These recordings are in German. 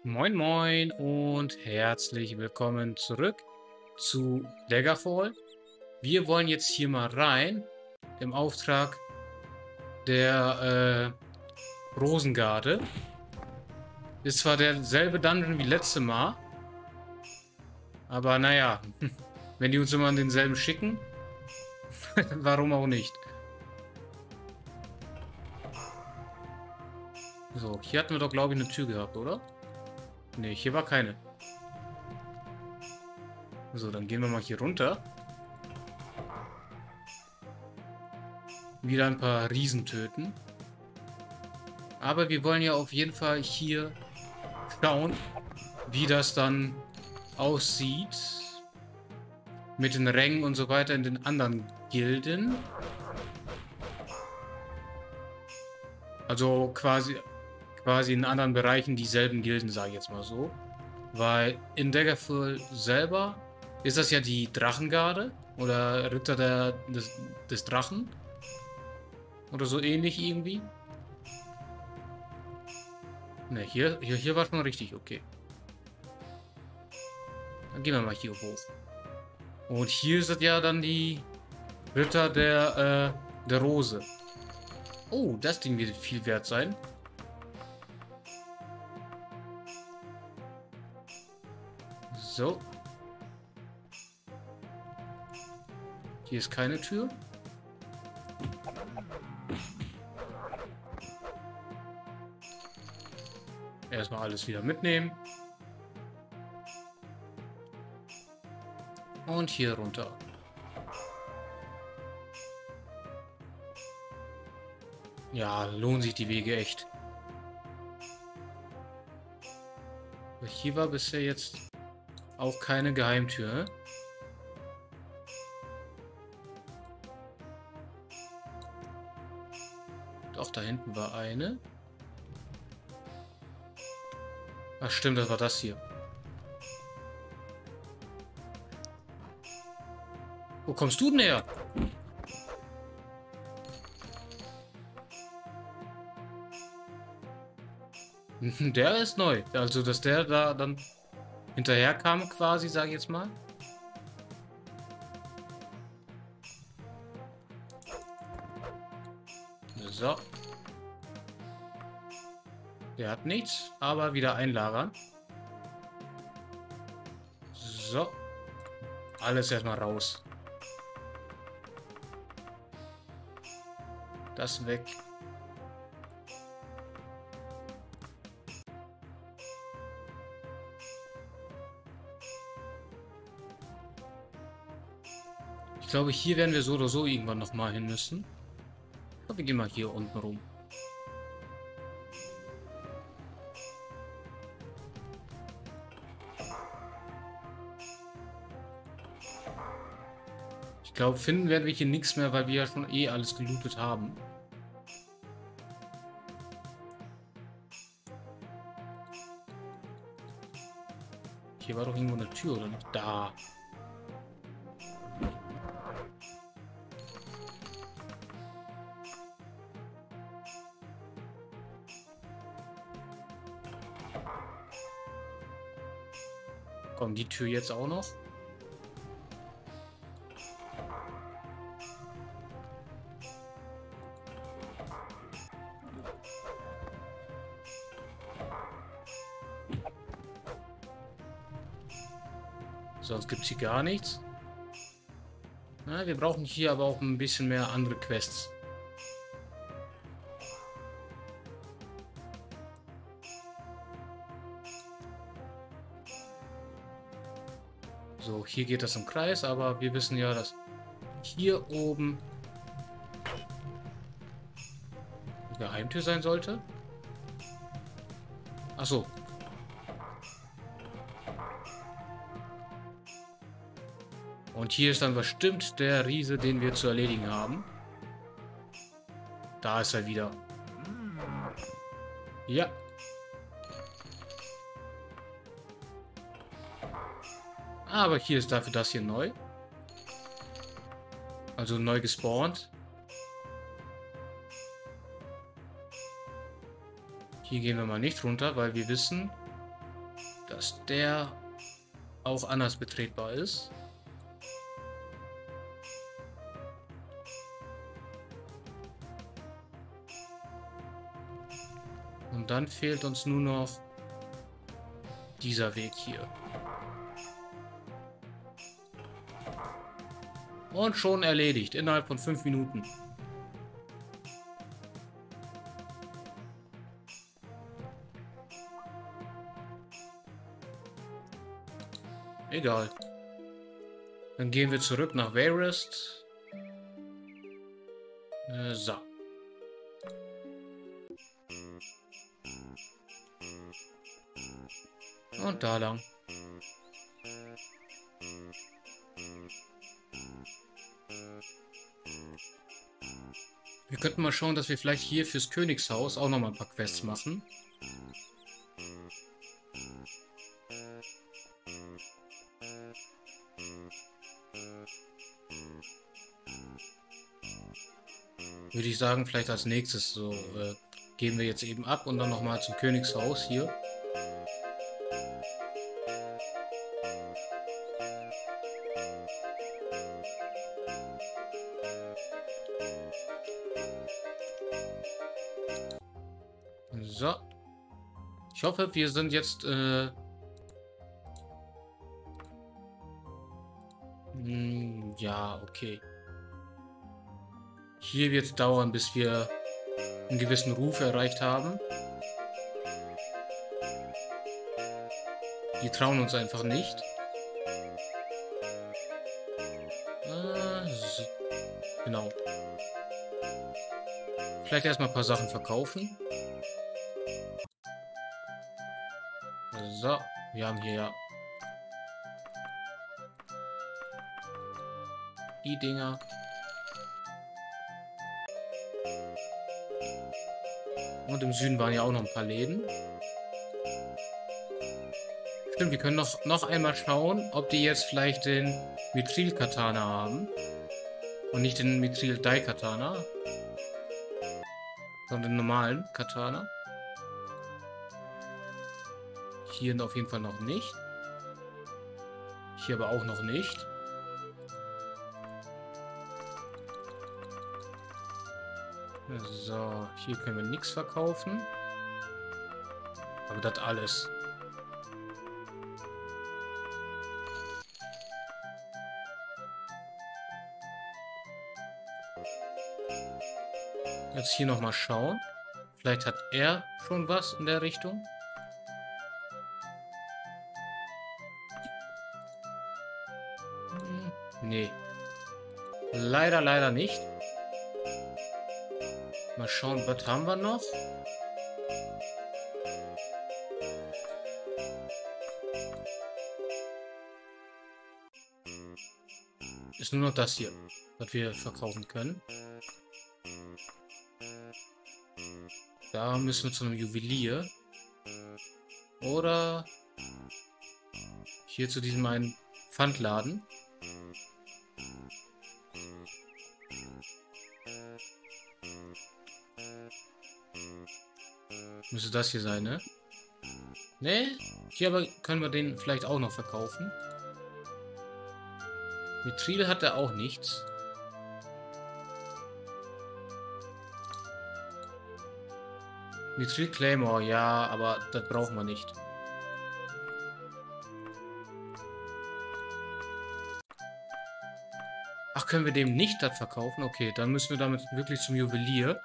Moin Moin und herzlich willkommen zurück zu Daggerfall. Wir wollen jetzt hier mal rein im Auftrag der Rosengarde. Ist zwar derselbe Dungeon wie letztes Mal, aber naja, wenn die uns immer an denselben schicken, warum auch nicht. So, hier hatten wir doch glaube ich eine Tür gehabt, oder? Ne, hier war keine. So, dann gehen wir mal hier runter. Wieder ein paar Riesen töten. Aber wir wollen ja auf jeden Fall hier schauen, wie das dann aussieht mit den Rängen und so weiter in den anderen Gilden. Also quasi in anderen Bereichen dieselben Gilden, sage ich jetzt mal so. Weil in Daggerfall selber ist das ja die Drachengarde oder Ritter des Drachen. Oder so ähnlich irgendwie. Ne, hier war schon richtig, okay. Dann gehen wir mal hier hoch. Und hier ist es ja dann die Ritter der Rose. Oh, das Ding wird viel wert sein. So. Hier ist keine Tür. Erstmal alles wieder mitnehmen. Und hier runter. Ja, lohnen sich die Wege echt. Aber hier war bisher jetzt auch keine Geheimtür. Ne? Doch, da hinten war eine. Ach stimmt, das war das hier. Wo kommst du denn her? Der ist neu. Also, dass der da dann hinterher kam quasi, sage ich jetzt mal. So. Der hat nichts, aber wieder einlagern. So. Alles erstmal raus. Das weg. Ich glaube, hier werden wir so oder so irgendwann nochmal hin müssen. Ich glaube, wir gehen mal hier unten rum. Ich glaube, finden werden wir hier nichts mehr, weil wir ja schon eh alles gelootet haben. Hier war doch irgendwo eine Tür, oder nicht? Da. Komm, die Tür jetzt auch noch. Sonst gibt es hier gar nichts. Na, wir brauchen hier aber auch ein bisschen mehr andere Quests. So, hier geht das im Kreis, aber wir wissen ja, dass hier oben eine Geheimtür sein sollte. Ach so. Und hier ist dann bestimmt der Riese, den wir zu erledigen haben. Da ist er wieder. Ja. Aber hier ist dafür das hier neu. Also neu gespawnt. Hier gehen wir mal nicht runter, weil wir wissen, dass der auch anders betretbar ist. Und dann fehlt uns nur noch dieser Weg hier. Und schon erledigt, innerhalb von 5 Minuten. Egal. Dann gehen wir zurück nach Wayrest. So. Und da lang. Wir könnten mal schauen, dass wir vielleicht hier fürs Königshaus auch noch mal ein paar Quests machen. Würde ich sagen, vielleicht als nächstes so gehen wir jetzt eben ab und dann noch mal zum Königshaus hier. So. Ich hoffe, wir sind jetzt ja, okay. Hier wird es dauern, bis wir einen gewissen Ruf erreicht haben. Die trauen uns einfach nicht. So. Genau. Vielleicht erstmal ein paar Sachen verkaufen. So, wir haben hier ja die Dinger. Und im Süden waren ja auch noch ein paar Läden. Stimmt, wir können noch einmal schauen, ob die jetzt vielleicht den Mithril-Katana haben. Und nicht den Mithril-Dai-Katana. Sondern den normalen Katana. Hier auf jeden Fall noch nicht. Hier aber auch noch nicht. So, hier können wir nichts verkaufen. Aber das alles. Jetzt hier nochmal schauen. Vielleicht hat er schon was in der Richtung. Nee. Leider nicht. Mal schauen, was haben wir noch? Ist nur noch das hier, was wir verkaufen können. Da müssen wir zu einem Juwelier. Oder hier zu diesem einen Pfandladen. Müsste das hier sein, ne? Ne? Hier aber können wir den vielleicht auch noch verkaufen. Mithril hat er auch nichts. Mithril Claymore, ja, aber das brauchen wir nicht. Ach, können wir dem nicht das verkaufen? Okay, dann müssen wir damit wirklich zum Juwelier.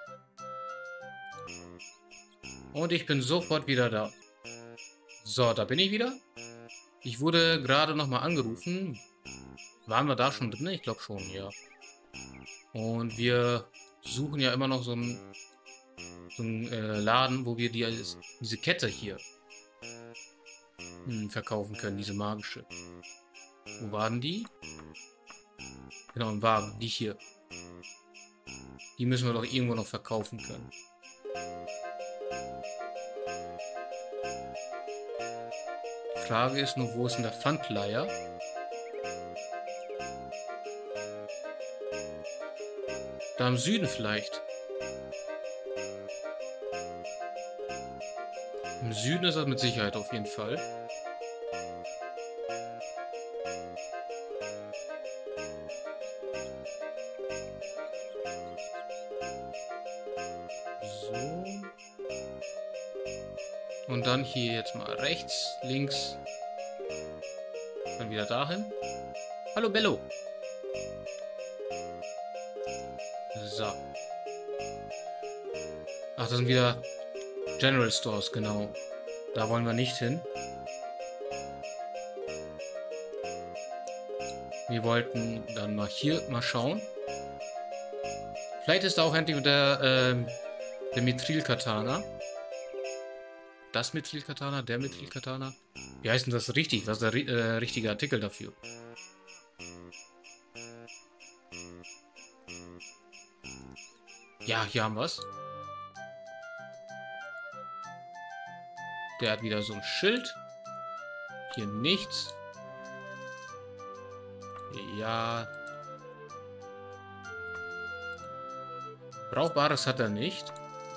Und ich bin sofort wieder da. So, da bin ich wieder. Ich wurde gerade nochmal angerufen. Waren wir da schon drin? Ich glaube schon, ja. Und wir suchen ja immer noch so einen Laden, wo wir diese Kette hier verkaufen können, diese magische. Wo waren die? Genau, im Wagen, die hier. Die müssen wir doch irgendwo noch verkaufen können. Die Frage ist nur, wo ist denn der Pfandleiher? Da im Süden vielleicht. Im Süden ist das mit Sicherheit auf jeden Fall. Und dann hier jetzt mal rechts, links. Dann wieder dahin. Hallo Bello. So. Ach, das sind wieder General Stores, genau. Da wollen wir nicht hin. Wir wollten dann mal hier mal schauen. Vielleicht ist da auch endlich der Mithril-Katana. Das Mithril-Katana, der Mithril-Katana. Wie heißt denn das richtig? Was ist der richtige Artikel dafür? Ja, hier haben wir es. Der hat wieder so ein Schild. Hier nichts. Ja. Brauchbares hat er nicht.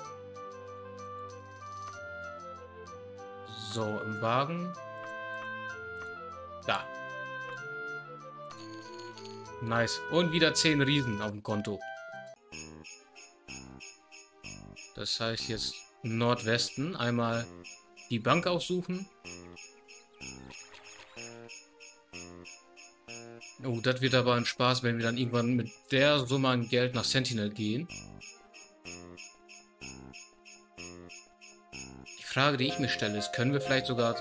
So, im Wagen. Da. Nice. Und wieder 10 Riesen auf dem Konto. Das heißt jetzt Nordwesten. Einmal die Bank aufsuchen. Oh, das wird aber ein Spaß, wenn wir dann irgendwann mit der Summe an Geld nach Sentinel gehen. Die Frage, die ich mir stelle, ist, können wir vielleicht sogar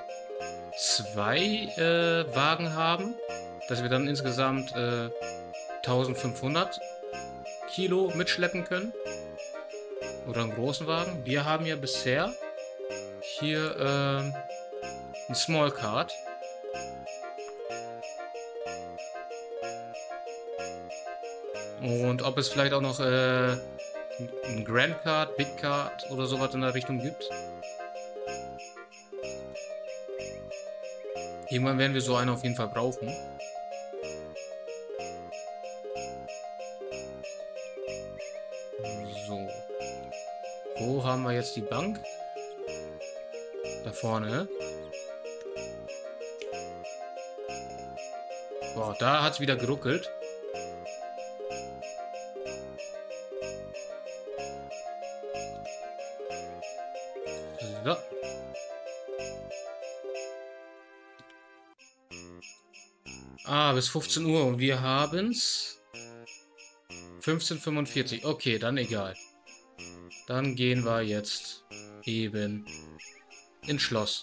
2 Wagen haben, dass wir dann insgesamt 1500 Kilo mitschleppen können? Oder einen großen Wagen? Wir haben ja bisher hier ein Small Cart. Und ob es vielleicht auch noch ein Grand Cart, Big Cart oder sowas in der Richtung gibt. Irgendwann werden wir so einen auf jeden Fall brauchen. So. Wo haben wir jetzt die Bank? Da vorne. Boah, da hat es wieder geruckelt. So. Ah, bis 15 Uhr und wir haben es 15:45. Okay, dann egal. Dann gehen wir jetzt eben ins Schloss.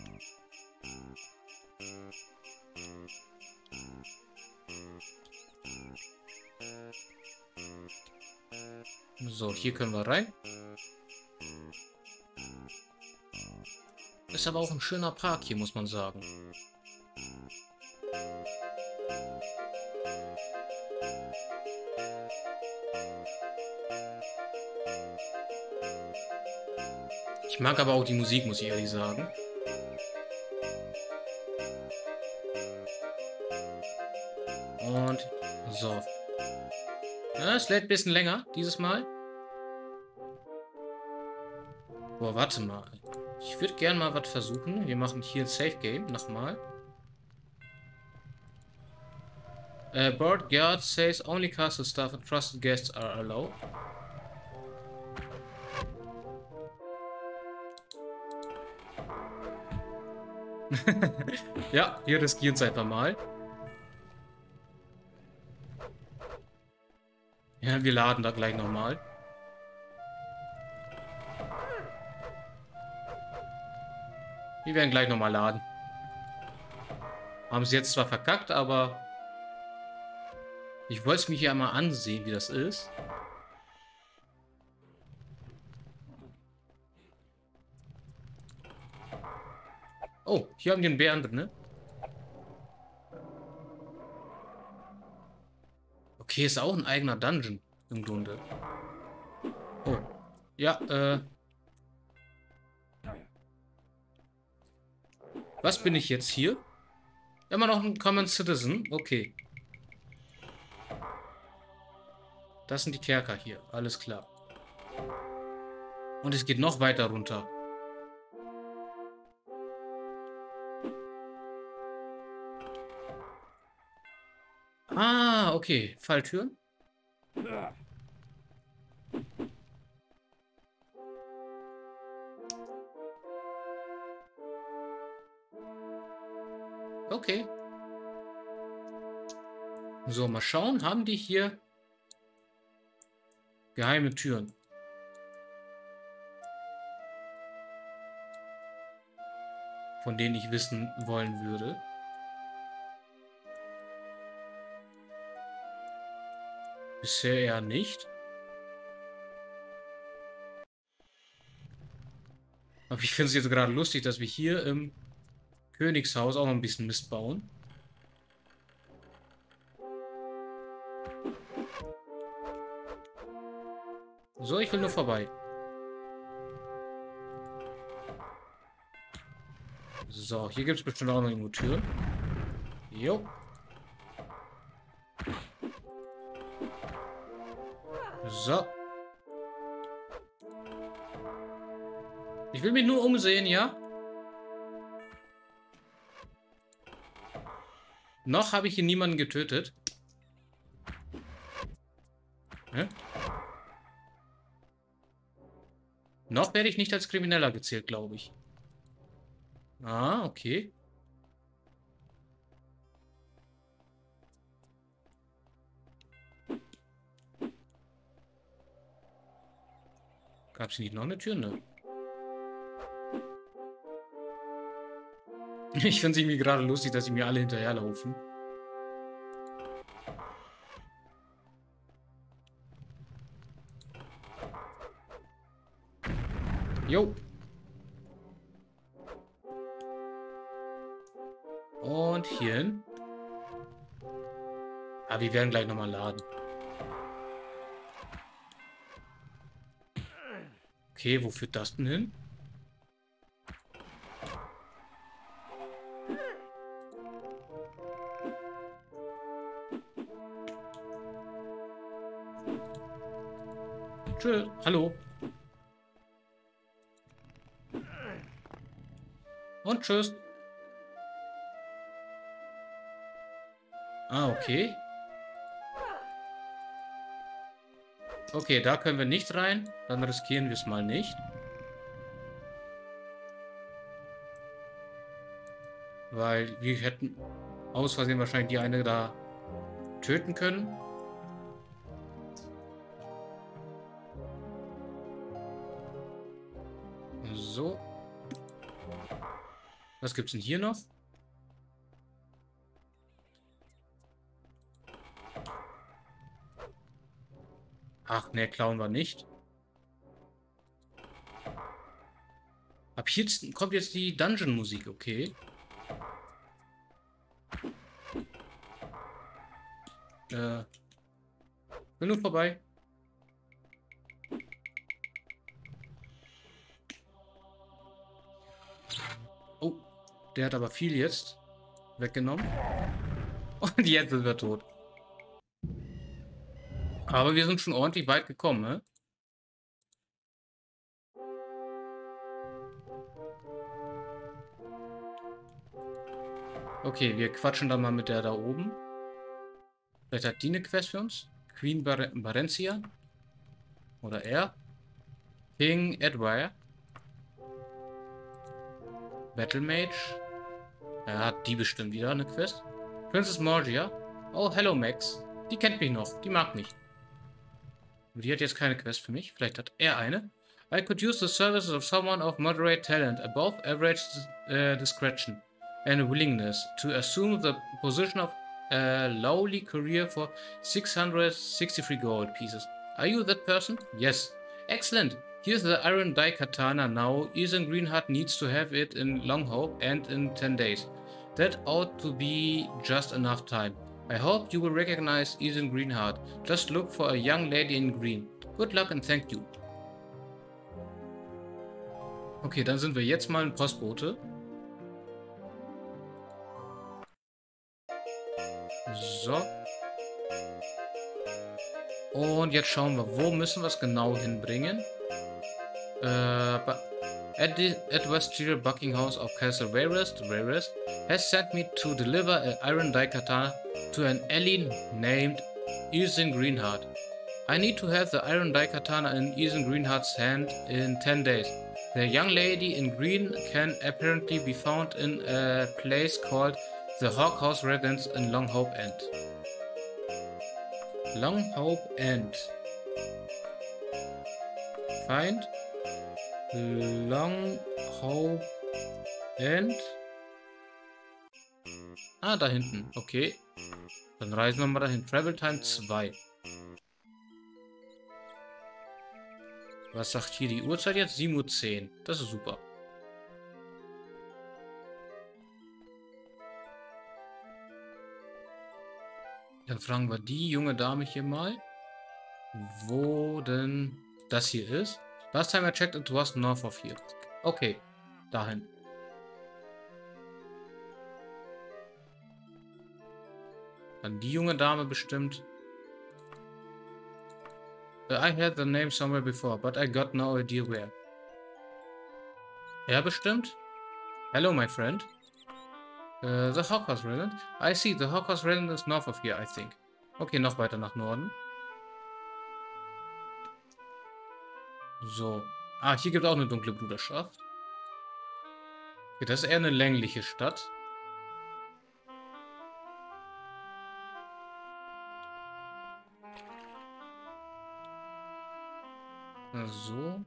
So, hier können wir rein. Ist aber auch ein schöner Park hier, muss man sagen. Ich mag aber auch die Musik, muss ich ehrlich sagen. Und so. Ja, es lädt ein bisschen länger dieses Mal. Boah, warte mal. Ich würde gerne mal was versuchen. Wir machen hier ein Safe Game nochmal. Board guard says only castle staff and trusted guests are allowed. Ja, wir riskieren es einfach mal. Ja, wir laden da gleich nochmal. Wir werden gleich nochmal laden. Haben sie jetzt zwar verkackt, aber ich wollte es mir hier einmal ansehen, wie das ist. Oh, hier haben die einen Bären drin, ne? Okay, ist auch ein eigener Dungeon im Grunde. Oh. Ja, was bin ich jetzt hier? Immer noch ein Common Citizen. Okay. Das sind die Kerker hier. Alles klar. Und es geht noch weiter runter. Ah, okay. Falltüren. Okay. So, mal schauen. Haben die hier geheime Türen? Von denen ich wissen wollen würde. Bisher eher nicht. Aber ich finde es jetzt gerade lustig, dass wir hier im Königshaus auch noch ein bisschen Mist bauen. So, ich will nur vorbei. So, hier gibt es bestimmt auch noch irgendwo Türen. Jo. So. Ich will mich nur umsehen, ja? Noch habe ich hier niemanden getötet. Hä? Noch werde ich nicht als Krimineller gezählt, glaube ich. Ah, okay. Gab es hier nicht noch eine Tür? Ne? Ich finde es irgendwie gerade lustig, dass sie mir alle hinterherlaufen. Jo. Und hierhin. Ah, wir werden gleich nochmal laden. Okay, wo führt das denn hin? Tschüss. Hallo. Und tschüss. Ah, okay. Okay, da können wir nicht rein. Dann riskieren wir es mal nicht. Weil wir hätten aus Versehen wahrscheinlich die eine da töten können. So. Was gibt's denn hier noch? Ach, ne, klauen wir nicht. Ab hier kommt jetzt die Dungeon-Musik, okay. Bin nur vorbei. Oh, der hat aber viel jetzt weggenommen. Und jetzt sind wir tot. Aber wir sind schon ordentlich weit gekommen, ne? Okay, wir quatschen dann mal mit der da oben. Vielleicht hat die eine Quest für uns. Queen Barentia. Oder er. King Edward. Battle Mage. Er hat die bestimmt wieder eine Quest. Princess Morgia. Oh, hello Max. Die kennt mich noch. Die mag mich. Die hat jetzt keine Quest für mich. Vielleicht hat er eine. I could use the services of someone of moderate talent, above average discretion, and willingness to assume the position of a lowly courier for 663 gold pieces. Are you that person? Yes. Excellent. Here's the Iron Dye Katana now. Ethan Greenheart needs to have it in Longhope and in 10 days. That ought to be just enough time. I hope you will recognize Ethan Greenheart. Just look for a young lady in green. Good luck and thank you. Okay, dann sind wir jetzt mal ein Postbote. So. Und jetzt schauen wir, wo müssen wir es genau hinbringen. At Westshire Buckingham of Castle Wayrest has sent me to deliver an Iron Dye Katana to an ally named Ethan Greenheart. I need to have the Iron Dye Katana in Ethan Greenheart's hand in 10 days. The young lady in green can apparently be found in a place called The Hawk House residence in Long Hope End. Long Hope End. Find Long Hope End. Ah, da hinten. Okay. Dann reisen wir mal dahin. Travel Time 2. Was sagt hier die Uhrzeit jetzt? 7:10 Uhr. Das ist super. Dann fragen wir die junge Dame hier mal, wo denn das hier ist. Last time I checked, it was north of here. Okay, dahin. Dann die junge Dame bestimmt. I had the name somewhere before, but I got no idea where. Er bestimmt. Hello, my friend. The Hawk House Resident. I see, the Hawk House Resident is north of here, I think. Okay, noch weiter nach Norden. So. Ah, hier gibt es auch eine dunkle Bruderschaft. Okay, das ist eher eine längliche Stadt. So.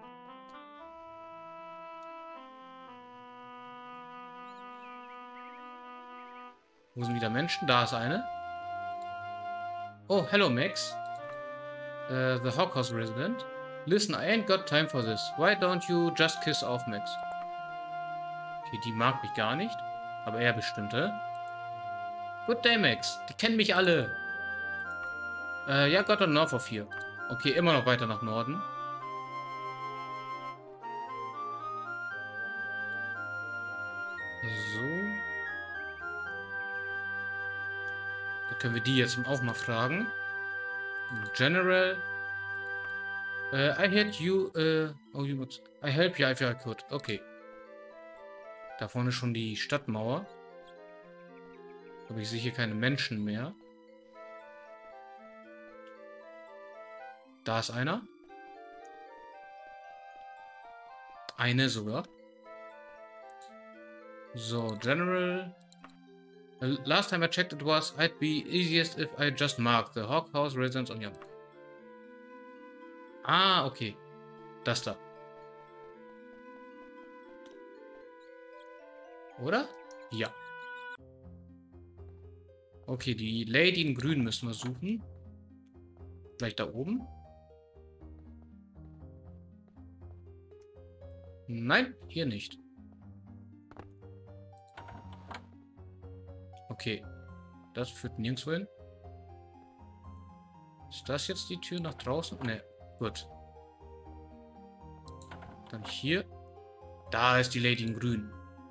Wo sind wieder Menschen? Da ist eine. Oh, hello Max. The Hawk House Resident. Listen, I ain't got time for this. Why don't you just kiss off, Max? Okay, die mag mich gar nicht. Aber er bestimmte. Good day, Max. Die kennen mich alle. Ja, got a north of here. Okay, immer noch weiter nach Norden. So. Da können wir die jetzt auch mal fragen. General. I help you. I help you if I could. Okay. Da vorne schon die Stadtmauer. Aber ich sehe hier keine Menschen mehr. Da ist einer. Eine sogar. So, General. Last time I checked it was, I'd be easiest if I just marked the Hawk House residence on your... Ah, okay. Das da. Oder? Ja. Okay, die Lady in Grün müssen wir suchen. Vielleicht da oben? Nein, hier nicht. Okay. Das führt nirgendwo hin. Ist das jetzt die Tür nach draußen? Ne, gut. Dann hier. Da ist die Lady in Grün.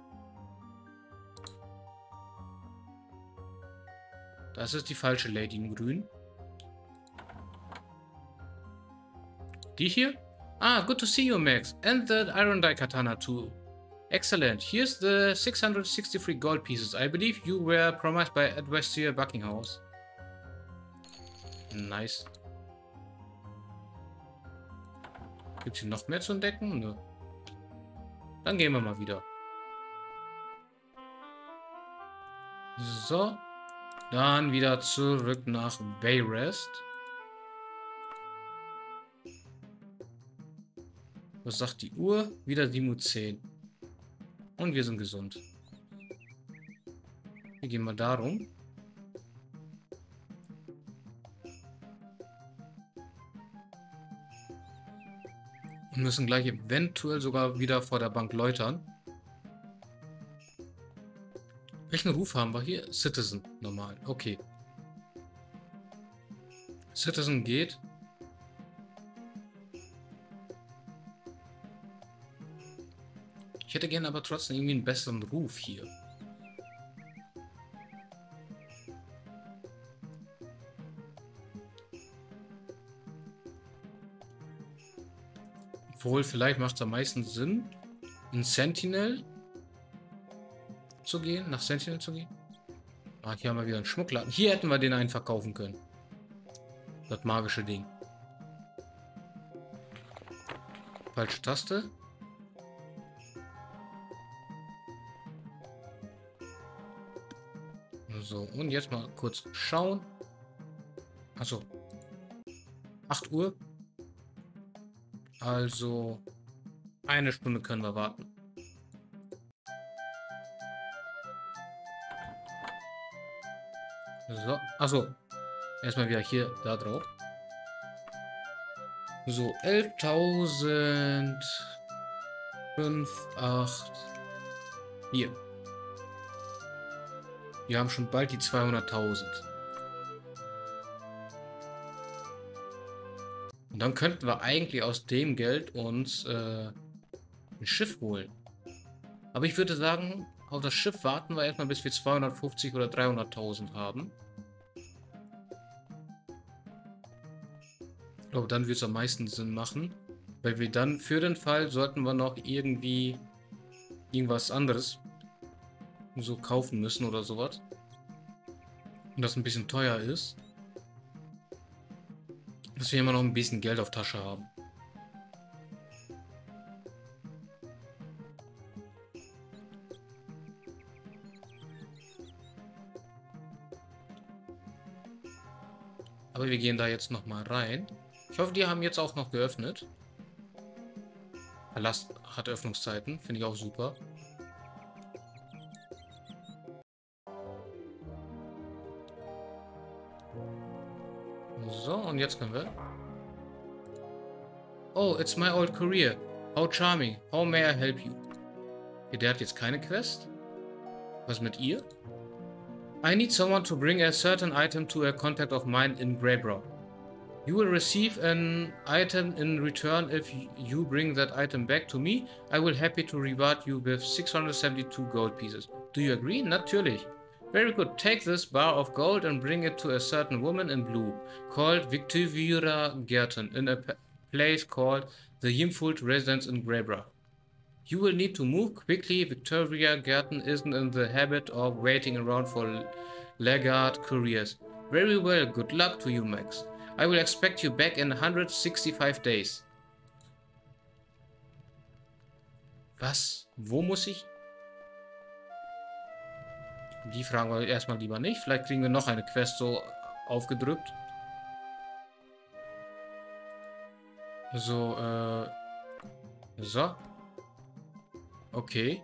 Das ist die falsche Lady in Grün. Die hier? Ah, good to see you, Max. And the Iron Dye Katana too. Excellent. Here's the 663 gold pieces. I believe you were promised by Advestia Buckinghouse. Nice. Gibt es hier noch mehr zu entdecken? Nö. Dann gehen wir mal wieder. So. Dann wieder zurück nach Wayrest. Was sagt die Uhr? Wieder 7:10 Uhr. Und wir sind gesund. Wir gehen mal darum. Und müssen gleich eventuell sogar wieder vor der Bank läutern. Welchen Ruf haben wir hier? Citizen, normal. Okay. Citizen geht. Ich hätte gerne aber trotzdem irgendwie einen besseren Ruf hier. Obwohl, vielleicht macht es am meisten Sinn, in Sentinel zu gehen, nach Sentinel zu gehen. Ah, hier haben wir wieder einen Schmuckladen. Hier hätten wir den einen verkaufen können. Das magische Ding. Falsche Taste. So, und jetzt mal kurz schauen. Achso, 8 Uhr. Also, eine Stunde können wir warten. So, achso. Erstmal wieder hier, da drauf. So, 11.000. 5, 8. Hier. Wir haben schon bald die 200.000. Und dann könnten wir eigentlich aus dem Geld uns ein Schiff holen. Aber ich würde sagen, auf das Schiff warten wir erstmal, bis wir 250 oder 300.000 haben. Ich glaube, dann wird es am meisten Sinn machen. Weil wir dann für den Fall sollten wir noch irgendwie irgendwas anderes so kaufen müssen oder sowas. Und das ein bisschen teuer ist. Dass wir immer noch ein bisschen Geld auf Tasche haben. Aber wir gehen da jetzt noch mal rein. Ich hoffe, die haben jetzt auch noch geöffnet. Palast hat Öffnungszeiten, finde ich auch super. So, und jetzt können wir. Oh, it's my old career. How charming. How may I help you? Okay, der hat jetzt keine Quest. Was mit ihr? I need someone to bring a certain item to a contact of mine in Greybrow. You will receive an item in return if you bring that item back to me. I will happy to reward you with 672 gold pieces. Do you agree? Natürlich. Very good. Take this bar of gold and bring it to a certain woman in blue, called Victoria Gerten, in a place called the Yimfult Residence in Greybrow. You will need to move quickly. Victoria Gerten isn't in the habit of waiting around for laggard couriers. Very well. Good luck to you, Max. I will expect you back in 165 days. Was? Wo muss ich? Die fragen wir erstmal lieber nicht. Vielleicht kriegen wir noch eine Quest so aufgedrückt. So, so. Okay.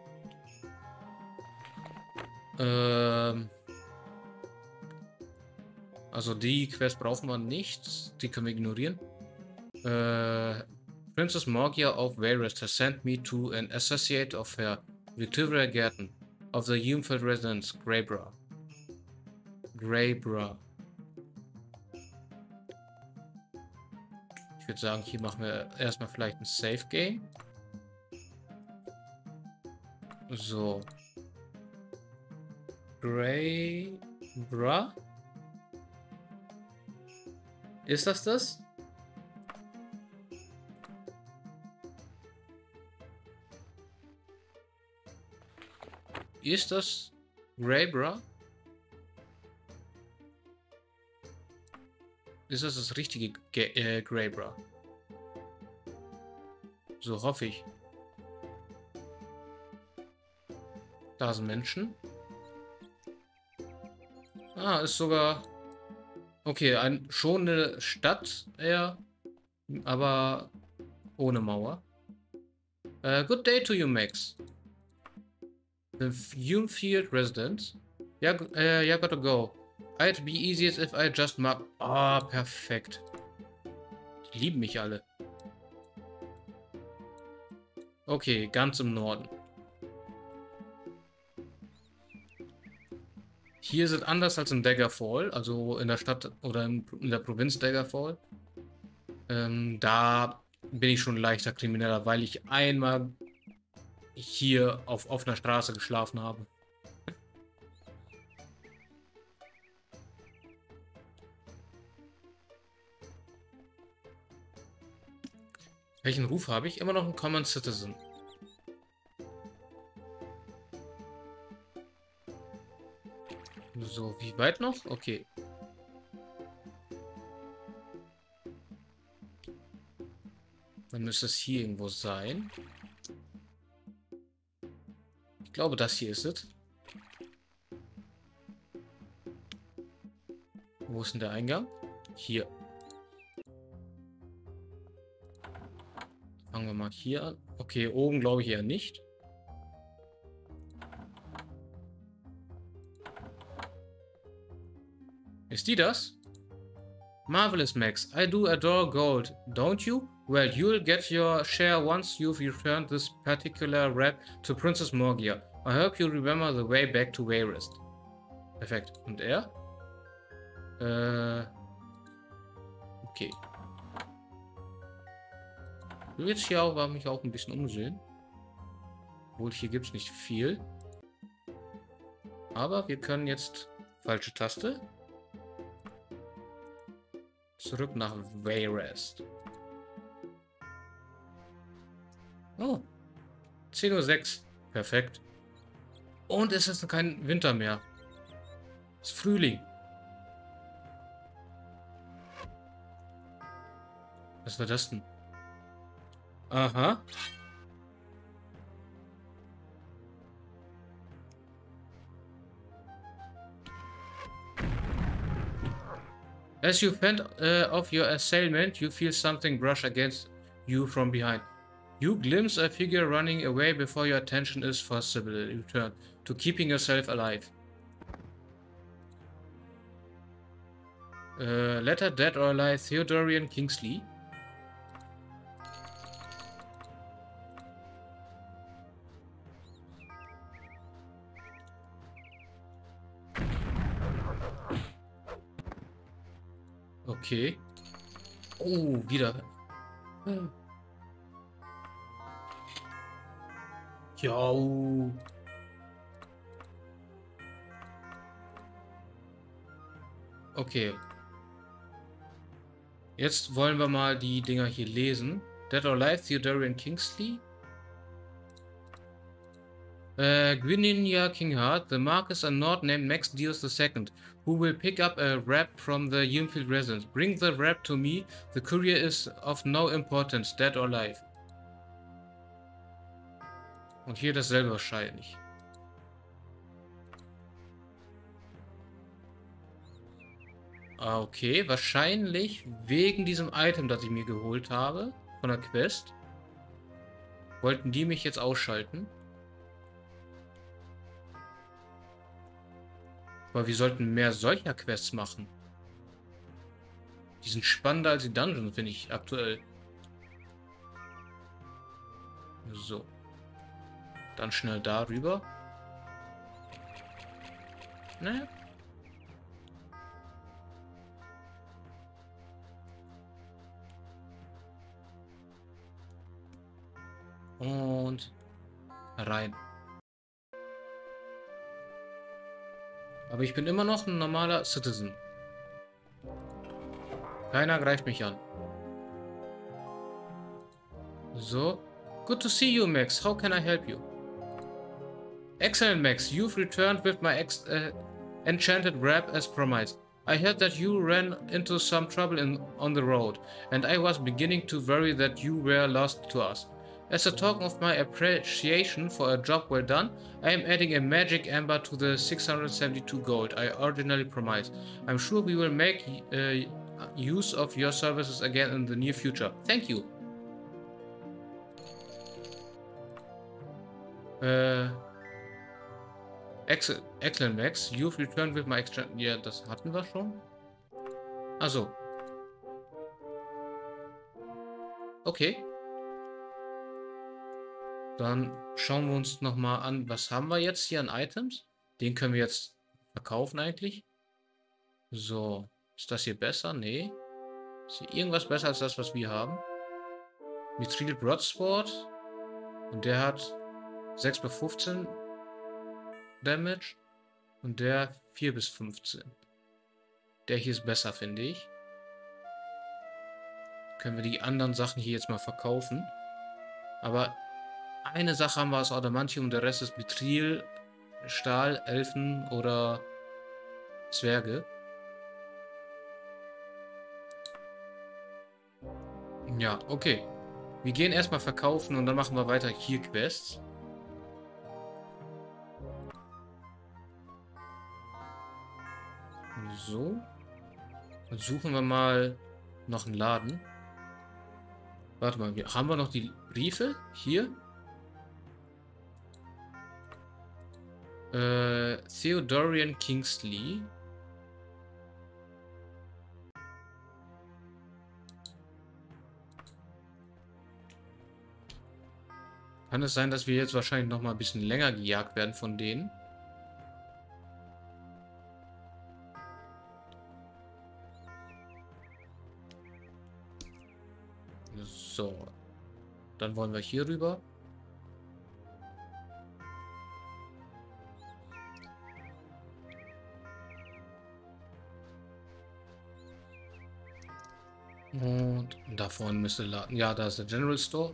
Also die Quest brauchen wir nicht. Die können wir ignorieren. Princess Morgia of Varys has sent me to an associate of her, Victoria Gerten, of the Yumfeld Residence, Greybrow. Greybrow. Ich würde sagen, hier machen wir erstmal vielleicht ein Safe Game. So. Greybrow? Ist das das? Ist das Greybrow? Ist das das richtige Greybrow? So hoffe ich. Da sind Menschen. Ah, ist sogar... Okay, schon eine Stadt eher, aber ohne Mauer. Good day to you, Max. The Humefield residence. Yeah, gotta go. I'd be easiest if I just map. Ah, perfekt. Die lieben mich alle. Okay, ganz im Norden. Hier ist es anders als in Daggerfall, also in der Stadt oder in der Provinz Daggerfall. Da bin ich schon leichter Krimineller, weil ich einmal hier auf offener Straße geschlafen habe. Welchen Ruf habe ich? Immer noch ein Common Citizen. So, wie weit noch? Okay. Dann müsste es hier irgendwo sein. Ich glaube, das hier ist es. Wo ist denn der Eingang? Hier. Fangen wir mal hier an. Okay, oben glaube ich eher nicht. Ist die das? Marvelous, Max. I do adore gold, don't you? Well, you'll get your share once you've returned this particular wrap to Princess Morgia. I hope you remember the way back to Wayrest. Perfekt. Und er? Okay. Ich will jetzt hier auch, mich auch ein bisschen umsehen. Obwohl, hier gibt es nicht viel. Aber wir können jetzt... Falsche Taste. Zurück nach Wayrest. Oh. 10:06 Uhr. Perfekt. Und es ist kein Winter mehr. Es ist Frühling. Was war das denn? Aha. As you fend off your assailant, you feel something brush against you from behind. You glimpse a figure running away before your attention is forcibly returned to keeping yourself alive. Letter, dead or alive, Theodorian Kingsley. Okay. Oh, wieder. Ja. Okay. Jetzt wollen wir mal die Dinger hier lesen. Dead or Alive, Theodorian Kingsley. Gwyninia Kingheart, the Marquis and Nord named Max Dios II, who will pick up a wrap from the Yimfield residence. Bring the wrap to me. The courier is of no importance, dead or alive. Und hier dasselbe wahrscheinlich. Ah, okay. Wahrscheinlich wegen diesem Item, das ich mir geholt habe, von der Quest. Wollten die mich jetzt ausschalten. Aber wir sollten mehr solcher Quests machen. Die sind spannender als die Dungeons, finde ich aktuell. So. Dann schnell darüber. Ne? Und rein. Aber ich bin immer noch ein normaler Citizen. Keiner greift mich an. So. Good to see you, Max. How can I help you? Excellent, Max. You've returned with my enchanted wrap as promised. I heard that you ran into some trouble on the road, and I was beginning to worry that you were lost to us. As a token of my appreciation for a job well done, I am adding a magic amber to the 672 gold I originally promised. I'm sure we will make use of your services again in the near future. Thank you. Excellent, Max. You've returned with my extra... Ja, das hatten wir schon. Also. Okay. Dann schauen wir uns nochmal an, was haben wir jetzt hier an Items? Den können wir jetzt verkaufen eigentlich. So, ist das hier besser? Nee. Ist hier irgendwas besser als das, was wir haben? Mithril Broadsword. Und der hat 6 bis 15 Damage. Und der 4 bis 15. Der hier ist besser, finde ich. Können wir die anderen Sachen hier jetzt mal verkaufen. Aber... eine Sache haben wir aus Adamantium, der Rest ist Mithril, Stahl, Elfen oder Zwerge. Ja, okay. Wir gehen erstmal verkaufen und dann machen wir weiter hier Quests. So. Dann suchen wir mal noch einen Laden. Warte mal, haben wir noch die Briefe? Hier? Theodorian Kingsley. Kann es sein, dass wir jetzt wahrscheinlich noch mal ein bisschen länger gejagt werden von denen? So. Dann wollen wir hier rüber. Und da vorne müsste Laden. Ja, da ist der General Store.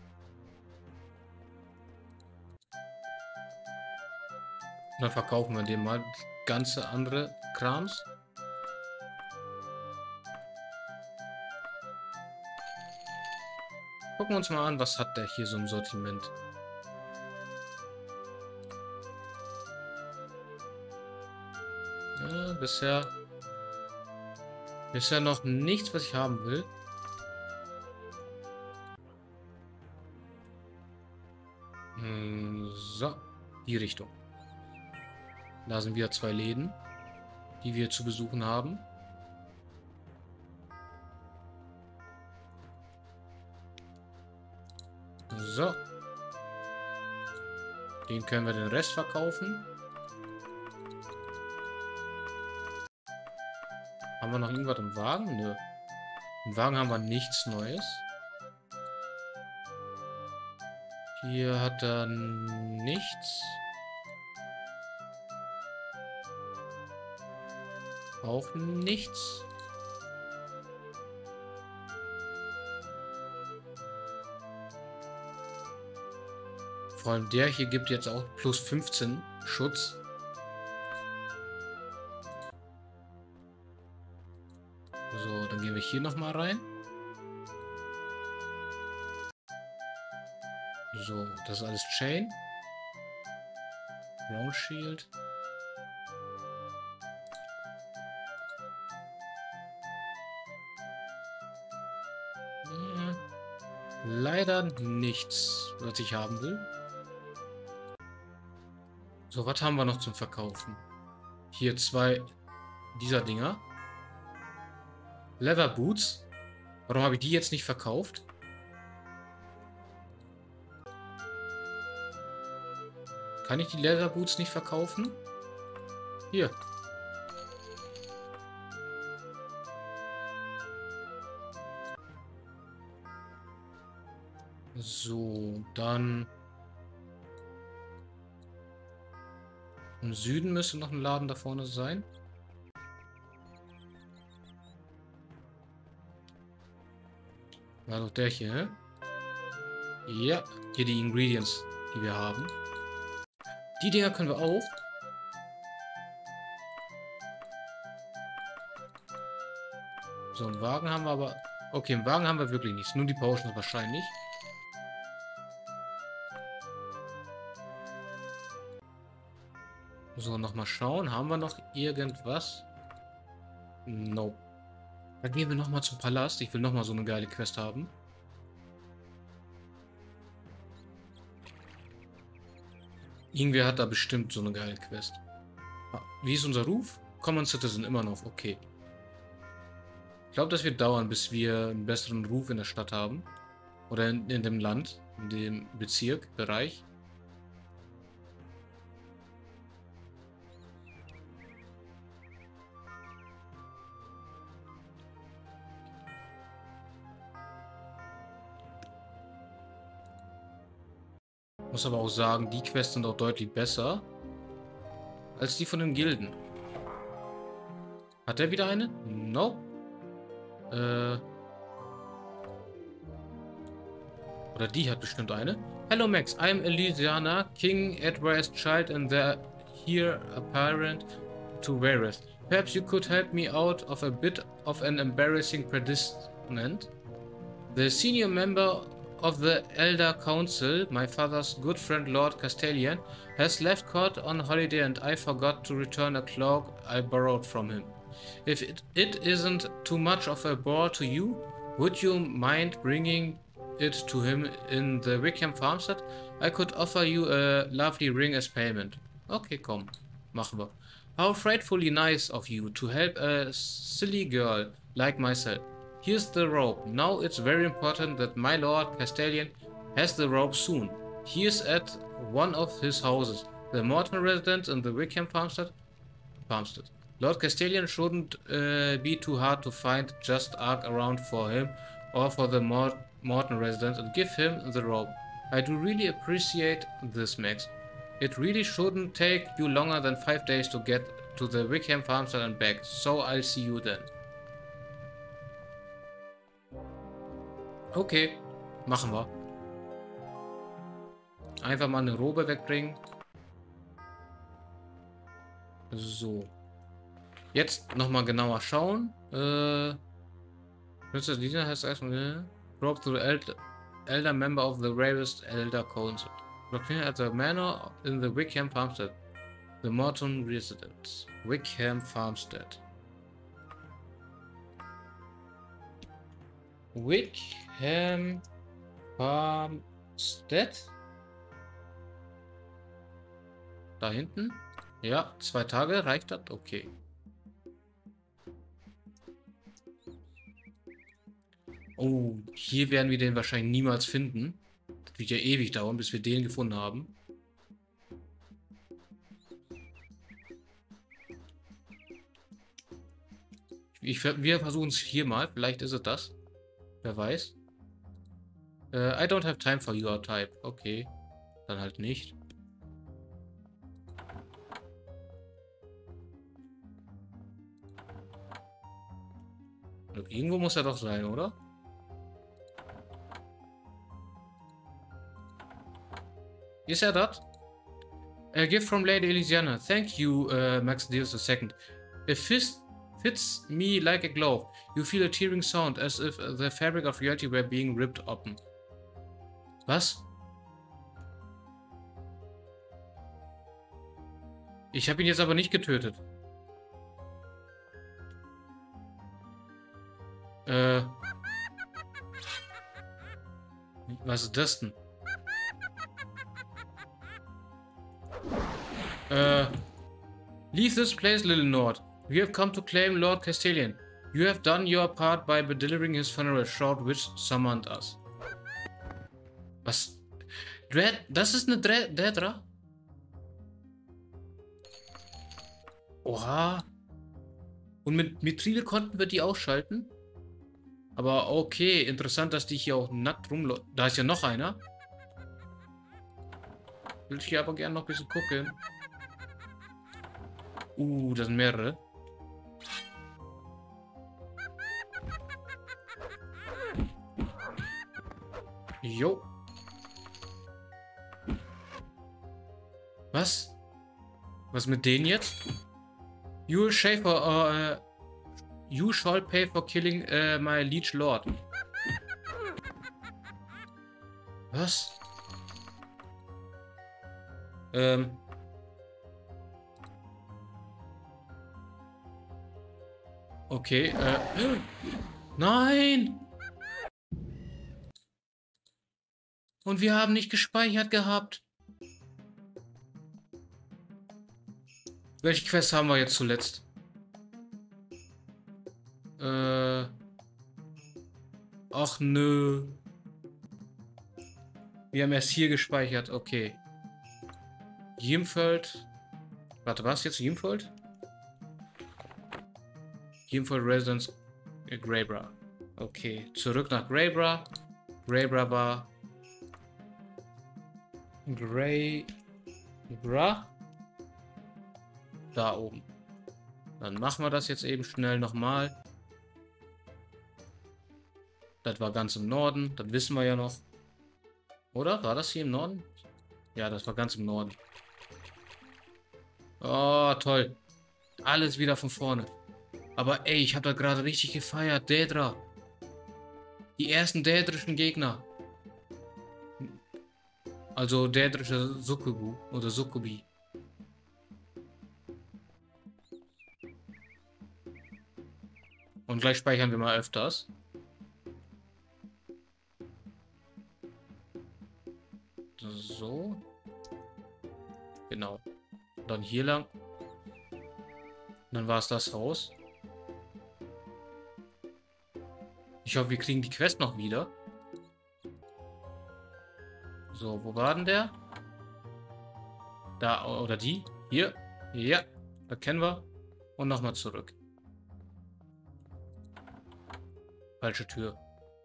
Dann verkaufen wir dem mal ganze andere Krams. Gucken wir uns mal an, was hat der hier so im Sortiment. Ja, bisher noch nichts, was ich haben will. So, die Richtung. Da sind wieder 2 Läden, die wir zu besuchen haben. So. Den können wir den Rest verkaufen. Haben wir noch irgendwas im Wagen? Nö. Im Wagen haben wir nichts Neues. Hier hat er nichts. Auch nichts. Vor allem der hier gibt jetzt auch plus 15 Schutz. So, dann gehen wir hier nochmal rein. So, das ist alles Chain. Round Shield. Ja, leider nichts, was ich haben will. So, was haben wir noch zum Verkaufen? Hier 2 dieser Dinger. Leather Boots. Warum habe ich die jetzt nicht verkauft? Kann ich die Leather Boots nicht verkaufen? Hier. So, dann... Im Süden müsste noch ein Laden da vorne sein. War doch der hier, hä? Ja, hier die Ingredients, die wir haben. Die Dinger können wir auch. So, einen Wagen haben wir aber... Okay, im Wagen haben wir wirklich nichts. Nur die Potions wahrscheinlich. So, nochmal schauen. Haben wir noch irgendwas? Nope. Dann gehen wir nochmal zum Palast. Ich will nochmal so eine geile Quest haben. Irgendwer hat da bestimmt so eine geile Quest. Wie ist unser Ruf? Common Citizen immer noch. Okay. Ich glaube, das wird dauern, bis wir einen besseren Ruf in der Stadt haben. Oder in dem Land. In dem Bezirk, Bereich. Muss aber auch sagen, die Quests sind auch deutlich besser als die von den Gilden. Hat der wieder eine? Nope. Oder die hat bestimmt eine. Hello Max, I am Elysiana, King Edward's child and the heir apparent to Varys. Perhaps you could help me out of a bit of an embarrassing predicament. The senior member of the Elder Council, my father's good friend Lord Castellan, has left court on holiday and I forgot to return a cloak I borrowed from him. If it isn't too much of a bore to you, would you mind bringing it to him in the Wickham Farmstead? I could offer you a lovely ring as payment. Okay, komm. Machen wir. How frightfully nice of you to help a silly girl like myself. Here's the rope. Now it's very important that my Lord Castellan has the rope soon. He is at one of his houses, the Morton residence in the Wickham Farmstead. Lord Castellan shouldn't be too hard to find. Just ask around for him or for the Morton residence and give him the rope. I do really appreciate this, Max. It really shouldn't take you longer than 5 days to get to the Wickham Farmstead and back, so I'll see you then. Okay, machen wir. Einfach mal eine Robe wegbringen. So. Jetzt nochmal genauer schauen. Mr. Leader has erstmal brought to the elder member of the rarest elder council. Located at the manor in the Wickham Farmstead. The Morton residence. Wickham Farmstead. Wickham Farmstead? Da hinten? Ja, 2 Tage, reicht das? Okay. Oh, hier werden wir den wahrscheinlich niemals finden. Das wird ja ewig dauern, bis wir den gefunden haben. Wir versuchen es hier mal. Vielleicht ist es das. Wer weiß. I don't have time for your type. Okay. Dann halt nicht. Irgendwo muss er doch sein, oder? Is er das? A gift from Lady Elysiana. Thank you, Max Deus II. It fits me like a glove. You feel a tearing sound, as if the fabric of reality were being ripped open. Was? Ich habe ihn jetzt aber nicht getötet. Was ist das denn? Leave this place, little Nord. We have come to claim Lord Castellan. You have done your part by delivering his funeral shroud which summoned us. Was? Das ist eine Daedra? Oha. Und mit Mithril konnten wir die ausschalten? Aber okay, interessant, dass die hier auch nackt rumlaufen. Da ist ja noch einer. Will ich hier aber gerne noch ein bisschen gucken. Das sind mehrere. Jo. Was? Was mit denen jetzt? You shall pay for killing my liege lord. Was? Okay, nein! Und wir haben nicht gespeichert gehabt. Welche Quest haben wir jetzt zuletzt? Ach nö. Wir haben erst hier gespeichert, okay. Jimfeld. Warte, was jetzt? Jimfeld? Jimfeld Residence Greybra. Okay, zurück nach Greybra. Greybra war... Greybra? Da oben. Dann machen wir das jetzt eben schnell nochmal. Das war ganz im Norden, das wissen wir ja noch. Oder? War das hier im Norden? Ja, das war ganz im Norden. Oh, toll. Alles wieder von vorne. Aber ey, ich habe da gerade richtig gefeiert. Daedra. Die ersten daedrischen Gegner. Also daedrische Succubu oder Succubi. Und gleich speichern wir mal öfters. So. Genau. Dann hier lang. Dann war es das Haus. Ich hoffe, wir kriegen die Quest noch wieder. So, wo war denn der? Da, oder die? Hier. Ja, da kennen wir. Und nochmal zurück. Falsche Tür.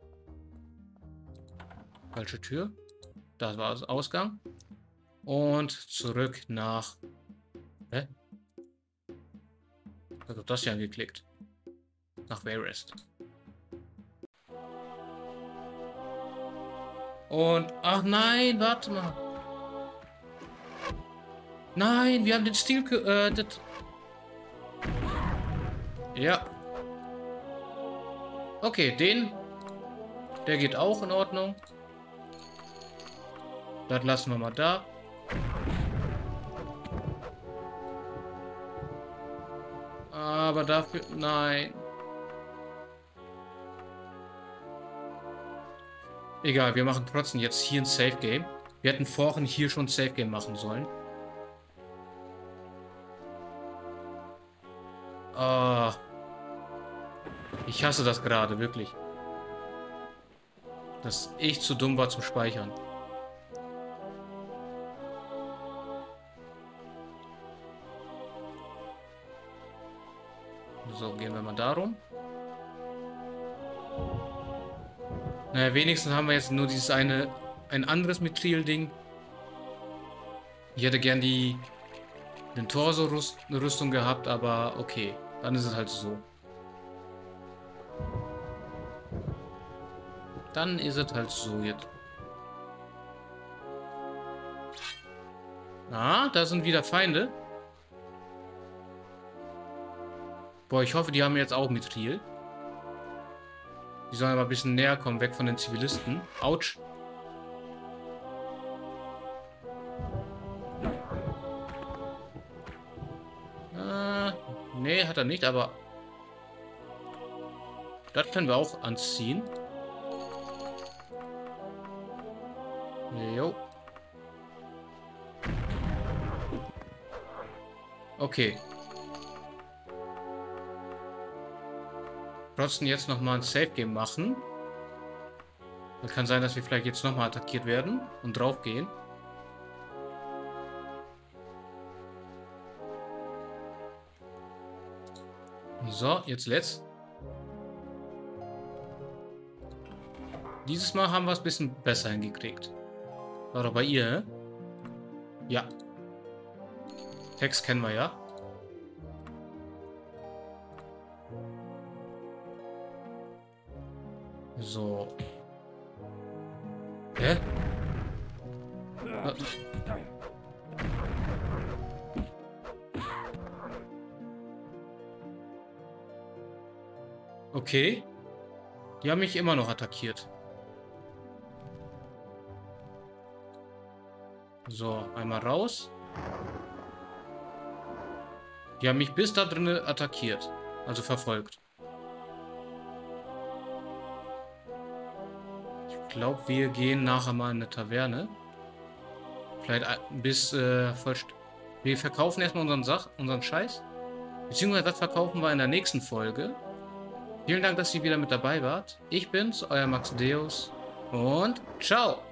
Falsche Tür. Das war das Ausgang. Und zurück nach... Hä? Also das hier angeklickt. Nach Wayrest. Und... Ach nein, warte mal. Nein, wir haben den Stil... Ja. Okay, der geht auch in Ordnung. Das lassen wir mal da. Aber dafür... Nein. Egal, wir machen trotzdem jetzt hier ein Safe Game. Wir hätten vorhin hier schon ein Safe Game machen sollen. Ah. Ich hasse das gerade, wirklich. Dass ich zu dumm war zum Speichern. So, gehen wir mal darum. Naja, wenigstens haben wir jetzt nur dieses ein anderes Mithril-Ding. Ich hätte gern den Torso-Rüstung gehabt, aber okay. Dann ist es halt so. Dann ist es halt so jetzt. Ah, da sind wieder Feinde. Boah, ich hoffe, die haben jetzt auch Mithril. Die sollen aber ein bisschen näher kommen, weg von den Zivilisten. Autsch. Nee, hat er nicht, aber... Das können wir auch anziehen. Jo. Okay. Trotzdem jetzt nochmal ein Safe Game machen. Das kann sein, dass wir vielleicht jetzt nochmal attackiert werden und draufgehen. So, jetzt let's. Dieses Mal haben wir es ein bisschen besser hingekriegt. War doch bei ihr, ne? Ja. Text kennen wir ja. So. Hä? Okay. Die haben mich immer noch attackiert. So, einmal raus. Die haben mich bis da drinnen attackiert. Also verfolgt. Ich glaube, wir gehen nachher mal in eine Taverne. Vielleicht bis wir verkaufen erstmal unseren Scheiß. Beziehungsweise das verkaufen wir in der nächsten Folge. Vielen Dank, dass ihr wieder mit dabei wart. Ich bin's, euer Max Deus. Und ciao!